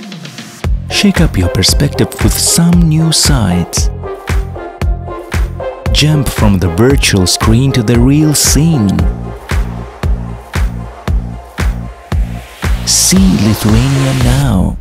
Shake up your perspective with some new sights. Jump from the virtual screen to the real scene. See Lithuania now.